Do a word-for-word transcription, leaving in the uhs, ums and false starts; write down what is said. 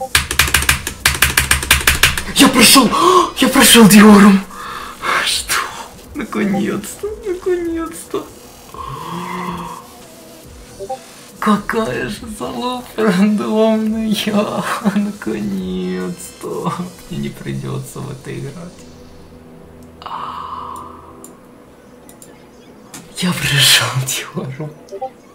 Я прошел! Я прошел Диором! Что? Наконец-то! Наконец-то! Какая же залупа рандомная! Наконец-то! Мне не придется в это играть. Я прошел Диором.